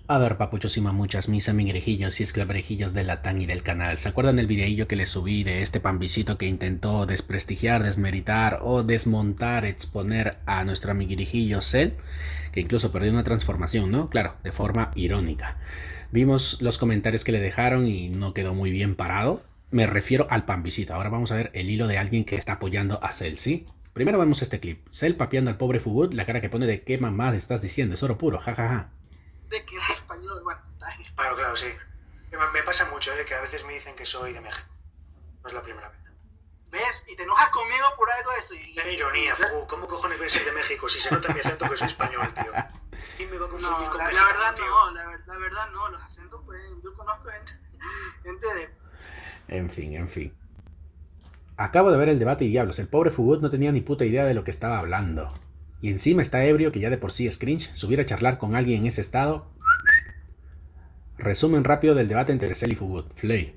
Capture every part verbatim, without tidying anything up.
A ver, papuchos y mamuchas, mis amiguejillos y esclaverejillos del Latán y del canal, ¿se acuerdan del videillo que les subí de este pambisito que intentó desprestigiar, desmeritar o desmontar, exponer a nuestro amiguijillo Cell? Que incluso perdió una transformación, ¿no? Claro, de forma irónica. Vimos los comentarios que le dejaron y no quedó muy bien parado. Me refiero al pambisito. Ahora vamos a ver el hilo de alguien que está apoyando a Cell, ¿sí? Primero vemos este clip. Cell papeando al pobre Fugut, la cara que pone de qué mamada estás diciendo, es oro puro, jajaja. Ja, ja. De que era español, bueno, está en español. Claro, claro, sí. Me pasa mucho, ¿eh? Que a veces me dicen que soy de México. No es la primera vez. ¿Ves? Y te enojas conmigo por algo de eso. Y... Qué ironía, Fugu. ¿Cómo cojones ves ser de México si se nota en mi acento que soy español, tío? ¿Quién me va a confundir no, con la, mexicano, la verdad tío? no, la, ver, la verdad no. Los acentos, pues, yo conozco gente, gente de... En fin, en fin. Acabo de ver el debate y diablos, el pobre Fugut no tenía ni puta idea de lo que estaba hablando. Y encima está ebrio, que ya de por sí es cringe, subir a charlar con alguien en ese estado... Resumen rápido del debate entre Cell y Fugut. Flay.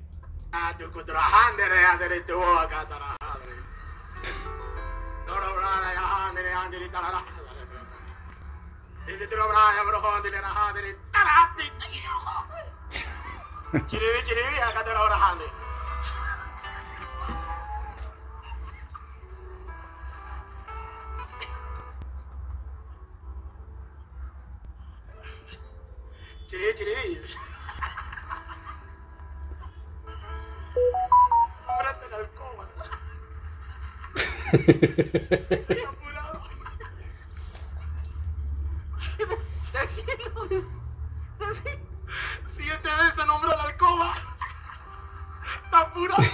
Chiri, chiri. Ábrate la alcoba. Estoy apurado. Decirlo, decir. Siete veces nombró la alcoba. Está apurado.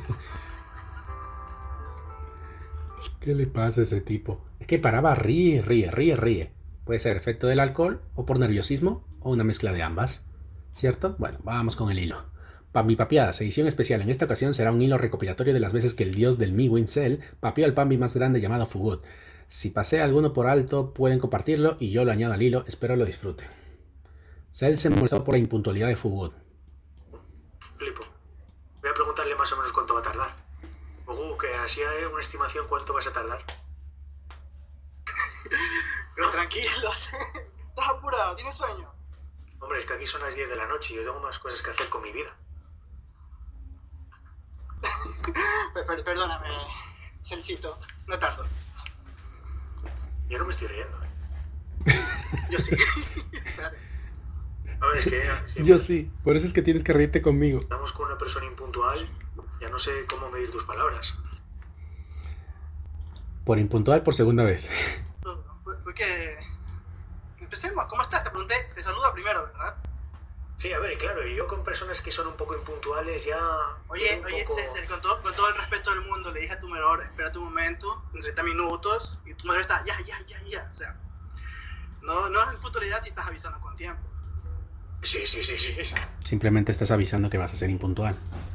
¿Qué le pasa a ese tipo? Es que paraba, ríe, ríe, ríe, ríe. Puede ser efecto del alcohol o por nerviosismo o una mezcla de ambas. ¿Cierto? Bueno, vamos con el hilo. Pambi Papiadas, edición especial. En esta ocasión será un hilo recopilatorio de las veces que el dios del Miwin Cell papió al Pambi más grande llamado Fugut. Si pasé alguno por alto, pueden compartirlo y yo lo añado al hilo. Espero lo disfruten. Cell se molestó por la impuntualidad de Fugut. Flipo. Voy a preguntarle más o menos cuánto va a tardar. Ogu, que así hay una estimación cuánto vas a tardar. Pero tranquilo. Estás apurado, ¿tienes sueño? Hombre, es que aquí son las diez de la noche y yo tengo más cosas que hacer con mi vida. Perdóname, Celcito, no tardo. Yo no me estoy riendo. Yo sí. Espérate. A ver, es que... Si Yo sí, por eso es que tienes que reírte conmigo. Estamos con una persona impuntual, ya no sé cómo medir tus palabras. Por impuntual por segunda vez. Porque... Empecemos, ¿cómo estás? Te pregunté, se saluda primero, ¿verdad? Sí, a ver, claro, y yo con personas que son un poco impuntuales ya... Oye, un oye, poco... César, con todo, con todo el respeto del mundo, le dije a tu menor, espera tu momento, en treinta minutos, y tu menor está, ya, ya, ya, ya, o sea, no, no es impuntualidad si estás avisando con tiempo. Sí, sí, sí, sí. Simplemente estás avisando que vas a ser impuntual.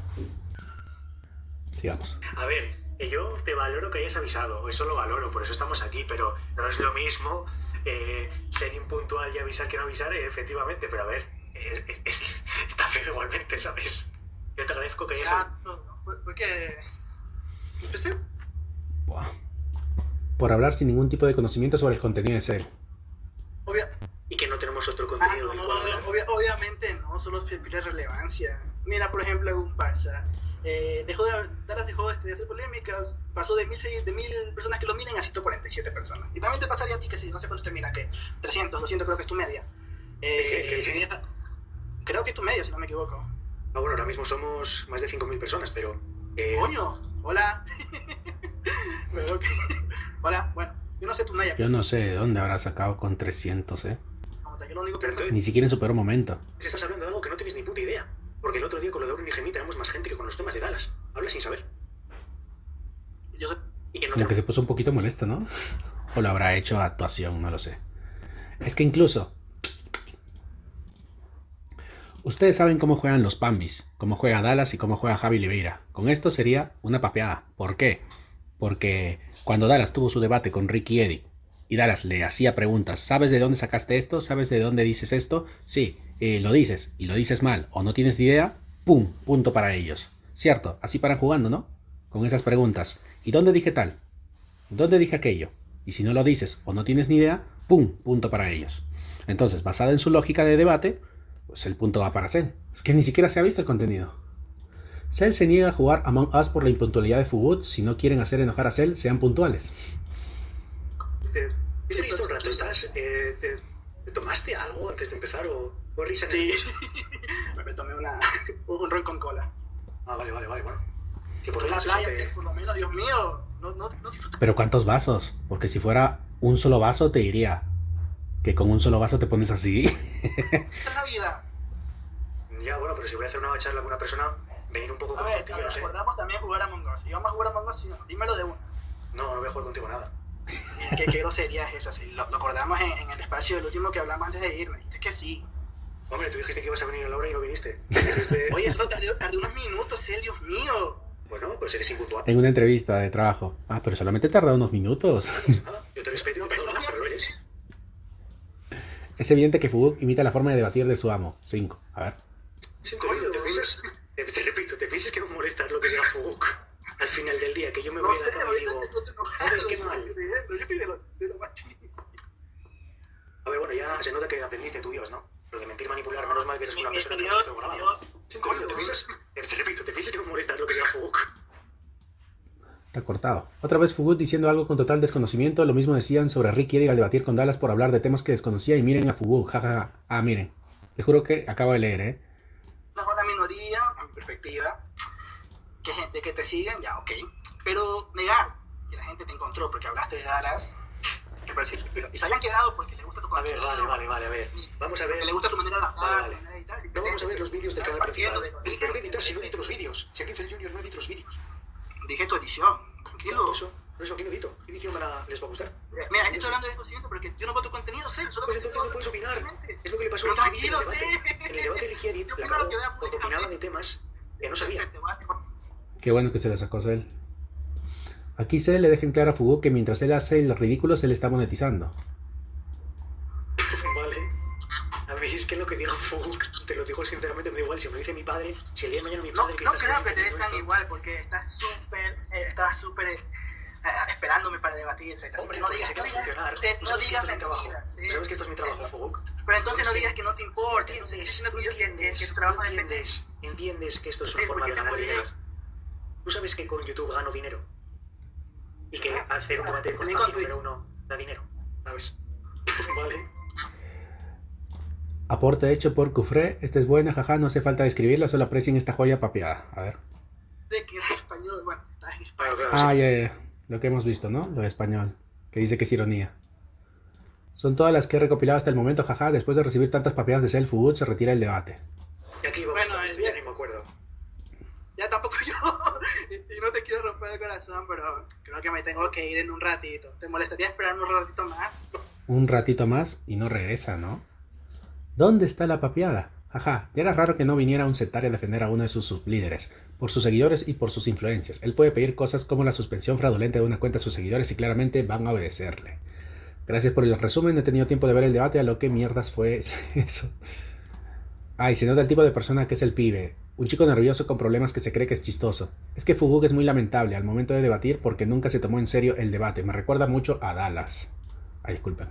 Sigamos. A ver, yo te valoro que hayas avisado, eso lo valoro, por eso estamos aquí, pero no es lo mismo eh, ser impuntual y avisar que no avisar, eh, efectivamente, pero a ver, es, es, es, está feo igualmente, ¿sabes? Yo te agradezco que hayas... Ya, porque... Empecé. Buah. Por hablar sin ningún tipo de conocimiento sobre el contenido de Cell. Obvia... Y que no tenemos otro Ah, contenido no, del no, cual no, hablar. obvia, obviamente no, solo pide relevancia. Mira, por ejemplo, un pasa. Eh, dejó de, Dallas dejó este, de hacer polémicas, pasó de mil, de mil personas que lo miren a ciento cuarenta y siete personas. Y también te pasaría a ti que si no sé cuánto te mira, que trescientos, doscientos creo que es tu media. Eh, ¿Qué, qué, qué? Creo que es tu media, si no me equivoco. Ah, bueno, ahora mismo somos más de cinco mil personas, pero... Eh... ¡Coño! Hola. Pero, okay. Hola, bueno, yo no sé tu media. Yo no sé de dónde habrá sacado con trescientos, ¿eh? Lo único que Pero entonces, Ni siquiera en su peor momento. estás hablando de algo que no tienes ni puta idea. Porque el otro día con lo de Auron y Gemí tenemos más gente que con los temas de Dallas. Habla sin saber. yo sé. Y que no Como te... que se puso un poquito molesto, ¿no? O lo habrá hecho a actuación, no lo sé. Es que incluso... Ustedes saben cómo juegan los Pambis, cómo juega Dallas y cómo juega Javi Oliveira. Con esto sería una papeada. ¿Por qué? Porque cuando Dallas tuvo su debate con Ricky Eddy y Dallas le hacía preguntas, ¿sabes de dónde sacaste esto? ¿Sabes de dónde dices esto? Sí, eh, lo dices y lo dices mal o no tienes ni idea, ¡pum! Punto para ellos. ¿Cierto? Así paran jugando, ¿no? Con esas preguntas. ¿Y dónde dije tal? ¿Dónde dije aquello? Y si no lo dices o no tienes ni idea, ¡pum! Punto para ellos. Entonces, basada en su lógica de debate, pues el punto va para Cell. Es que ni siquiera se ha visto el contenido. Cell se niega a jugar Among Us por la impuntualidad de Fugut. Si no quieren hacer enojar a Cell, sean puntuales. Te, te he visto un rato, ¿estás? Eh, te, ¿Te tomaste algo antes de empezar o, o risa en Sí, el... me tomé una, un ron con cola. Ah, vale, vale, vale, bueno. Que por En lo la menos playa, eso te... sí, por lo menos, Dios mío. No, no, no disfruto. Pero ¿cuántos vasos? Porque si fuera un solo vaso, te diría que con un solo vaso te pones así. Esta es la vida. Ya, bueno, pero si voy a hacer una charla con una persona, venir un poco A con ver, a tontillo, ver, no sé. acordamos también jugar a Among Us. ¿Y vamos a jugar a Among Us? Sí, no, dímelo de uno. No, no voy a jugar contigo nada. Mira, ¿Qué, qué grosería es esa? Sí, lo, lo acordamos en, en el espacio del último que hablamos antes de irme. Dijiste que sí. Hombre, tú dijiste que ibas a venir a la hora y no viniste. Dijiste... Oye, solo tardé, tardé unos minutos, ¿eh? Dios mío. Bueno, pues eres impuntual. En una entrevista de trabajo. Ah, pero solamente tarda unos minutos. Ah, yo te respeto, pero no, pero lo eres. Es evidente que Fugut imita la forma de debatir de su amo. cinco. A ver. Siento oído, ¿te piensas? Te, te repito, ¿te piensas que no molestas lo que diga Fuguk? Al final del día, que yo me No voy sé, a la cama y ahorita digo... te estoy enojado. Joder, qué mal. Yo estoy de lo, de lo más chido. A ver, bueno, ya se nota que aprendiste tu Dios, ¿no? Lo de mentir, manipular, menos mal que eres Mi- una mi- persona mi que Dios, no mi grabado. Dios. Siento oído, ¿te piensas? Te, te repito, ¿te piensas que no molestas lo que diga Fuguk? Está cortado. Otra vez Fugut diciendo algo con total desconocimiento. Lo mismo decían sobre Rick Kidd al debatir con Dallas por hablar de temas que desconocía. Y miren a Fugut, jajaja. Ah, miren. Les juro que acabo de leer, ¿eh? Una buena minoría, a mi perspectiva, que gente que te siguen, ya, ok. Pero negar que la gente te encontró porque hablaste de Dallas, me parece que y se hayan quedado porque les gusta tu A ver, contenido. vale, vale, vale, a ver. Vamos a ver... Porque le gusta tu manera de hablar, Vale, vale. tu manera de editar. No vamos a ver los vídeos del canal principal. Partiendo de- ¿Pero qué editar si no edito los vídeos? Si aquí el Junior no edito los vídeos. Dije tu edición, tranquilo. Por eso, por eso, ¿qué no edito? ¿Qué edición van a- les va a gustar? Eh, Mira, estoy hablando de desconocimiento porque yo no veo tu contenido, sé, solo Pues entonces no puedes opinar. Es lo que le pasó Pero a Ricky Edit en el tranquilo, debate. sí. En el debate Ricky Edit Yo la primero acabó que vea porque públicamente. opinaba de temas que no sabía. Qué bueno que se lo sacó Cell. Aquí Cell le deja en claro a Fugut que mientras él hace el ridículo, se le está monetizando. Vale. A mí es que lo que diga Fuguk, te lo digo sinceramente, me da igual. Si me lo dice mi padre, si el día de mañana mi No, padre que no está creo que te escribiendo des tan esto- igual porque estás súper, eh, estás súper eh, esperándome para debatir. Así Hombre, que no porque digas, sé que no va a digas, funcionar. sí, Tú no sabes que digas esto es mi trabajo. mentiras, sí. Tú sabes que esto es mi trabajo, Fuguk. Pero entonces Es no que digas que no te importa, no Entiendes, diciendo que, yo- que, que entiendes, tu trabajo depende. entiendes, entiendes que esto es Sí, una forma porque de ganar estamos dinero. Tú sabes que con YouTube gano dinero. Y que Ah, hacer un ah, debate con también Javi con número Twitch. uno da dinero. ¿Sabes? Vale. Aporte hecho por Cufré. Esta es buena, jaja. No hace falta describirla, solo aprecien esta joya papeada. A ver. De que era español, bueno, estás en español. Claro, claro, Ah, sí. ya, ya, ya. Lo que hemos visto, ¿no? Lo de español. Que dice que es ironía. Son todas las que he recopilado hasta el momento, jaja. Después de recibir tantas papeadas de Cell, Fugut se retira el debate. Y aquí vamos Bueno, con el esto, ya diez. ni me acuerdo. Ya tampoco yo, y, y no te quiero romper el corazón, pero creo que me tengo que ir en un ratito. ¿Te molestaría esperar un ratito más? Un ratito más y no regresa, ¿no? ¿Dónde está la papeada? Ajá, ya era raro que no viniera un sectario a defender a uno de sus sublíderes, por sus seguidores y por sus influencias. Él puede pedir cosas como la suspensión fraudulenta de una cuenta a sus seguidores y claramente van a obedecerle. Gracias por el resumen, no he tenido tiempo de ver el debate, a lo que mierdas fue eso. Ay, se nota el tipo de persona que es el pibe. Un chico nervioso con problemas que se cree que es chistoso. Es que Fugut es muy lamentable al momento de debatir porque nunca se tomó en serio el debate. Me recuerda mucho a Dallas. Ay, disculpen.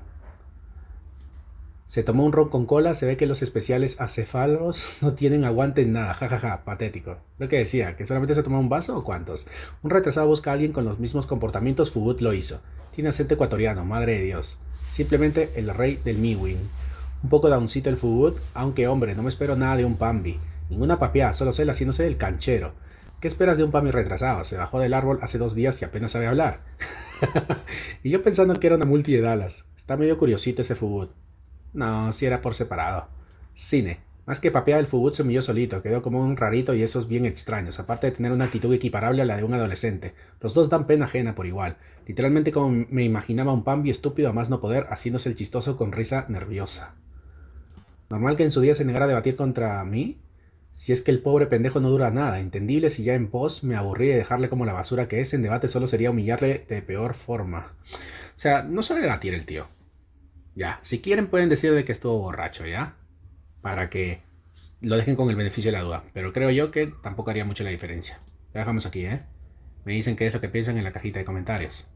Se tomó un ron con cola, se ve que los especiales acéfalos no tienen aguante en nada, jajaja, ja, ja, patético. Lo que decía, ¿que solamente se tomó un vaso o cuántos? Un retrasado busca a alguien con los mismos comportamientos, Fugut lo hizo. Tiene acento ecuatoriano, madre de Dios. Simplemente el rey del Miwin. Un poco downcito el Fugut, aunque hombre, no me espero nada de un Pambi. Ninguna papeada, solo sé haciéndose el canchero. ¿Qué esperas de un Pambi retrasado? Se bajó del árbol hace dos días y apenas sabe hablar. Y yo pensando que era una multi de Dallas. Está medio curiosito ese Fugut. No, si era por separado. Cine. Más que papear, el Fugut se humilló solito, quedó como un rarito y esos bien extraños, aparte de tener una actitud equiparable a la de un adolescente. Los dos dan pena ajena por igual. Literalmente como me imaginaba un Pambi estúpido a más no poder, haciéndose el chistoso con risa nerviosa. Normal que en su día se negara a debatir contra mí. Si es que el pobre pendejo no dura nada. Entendible si ya en pos me aburrí de dejarle como la basura que es, en debate solo sería humillarle de peor forma. O sea, no sabe debatir el tío. Ya, si quieren pueden decir de que estuvo borracho, ¿ya? Para que lo dejen con el beneficio de la duda. Pero creo yo que tampoco haría mucho la diferencia. Lo dejamos aquí, ¿eh? Me dicen qué es lo que piensan en la cajita de comentarios.